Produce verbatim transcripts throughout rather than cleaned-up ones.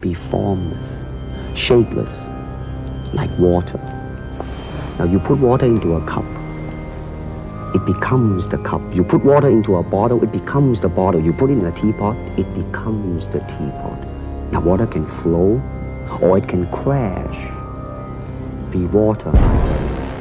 be formless, shapeless, like water. Now you put water into a cup, it becomes the cup. You put water into a bottle, it becomes the bottle. You put it in a teapot, it becomes the teapot. Now water can flow, or it can crash. Be water, my friend.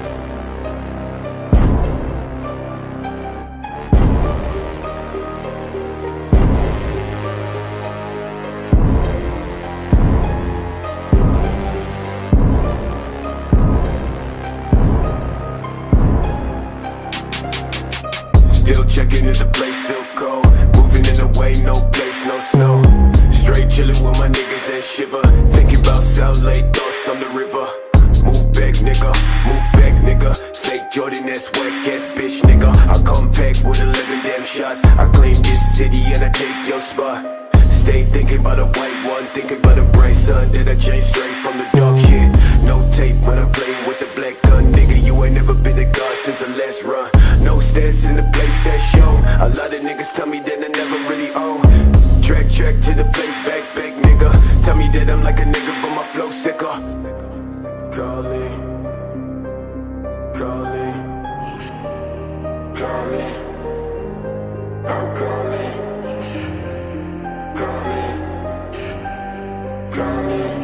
Still checking if the place still cold. Moving in the way, no place, no snow. Straight chilling with my niggas and shiver. Thinking about South Lake, thoughts on the river. Move back, nigga, move back, nigga. Fake Jordan, that's whack ass bitch, nigga. I come back with eleven damn shots. I claim this city and I take your spot. Stay thinking about a white one, thinking about a bright sun that I changed straight from the dark shit. No tape when I'm playing with the black gun, nigga. You ain't never been a god since the last run. No stats in the place that's shown. A lot of niggas tell me that I never really own. Track, track to the place, back, back, nigga. Tell me that I'm like a nigga, but my flow sicker. Calling, calling, calling. I'm calling, calling, calling,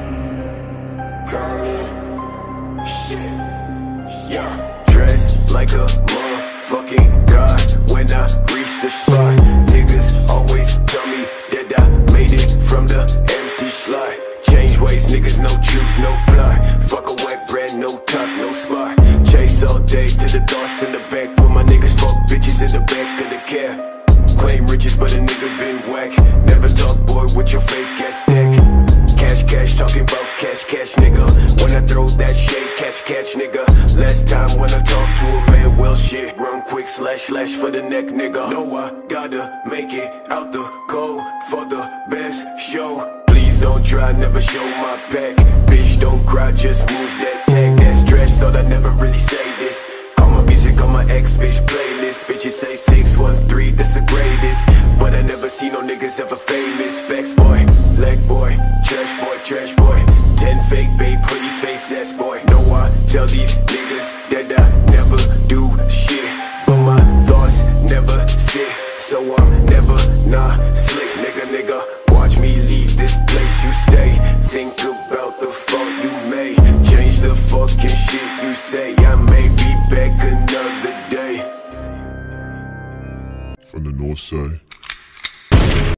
calling. Shit, yeah. Dressed like a motherfucking god when I reach the spot. Niggas always tell me that I made it from the empty slot. Change ways, niggas, no truth, no plot. Fuck a white brand, no top, no spot. Chase all day to the thoughts in the back. Put my niggas fuck bitches in the back of the cab. Claim riches, but a nigga been whack. Never talk, boy, with your fake ass stack. Cash, cash, talking about cash, cash, nigga. When I throw that shade, catch, catch, nigga. Last time when I talk to a man, well shit. Run quick, slash, slash for the neck, nigga. Know I gotta make it out the cold for the best show. Please don't try, never show my pack. Bitch, don't cry, just move that tag. That's trash, thought I never really say this. Call my music on my ex bitch playlist. Bitches say six one three, that's the greatest. But I never see no niggas ever famous. Facts boy, leg boy, trash boy, trash boy. Ten fake babe, hoodies, face ass boy. Know I tell these niggas that I never do shit, but my thoughts never sit. So I'm never not slick, nigga, nigga. Watch me leave this place you stay. Think about the fuck you made. Change the fucking shit you say. I may be back another day. From the north side.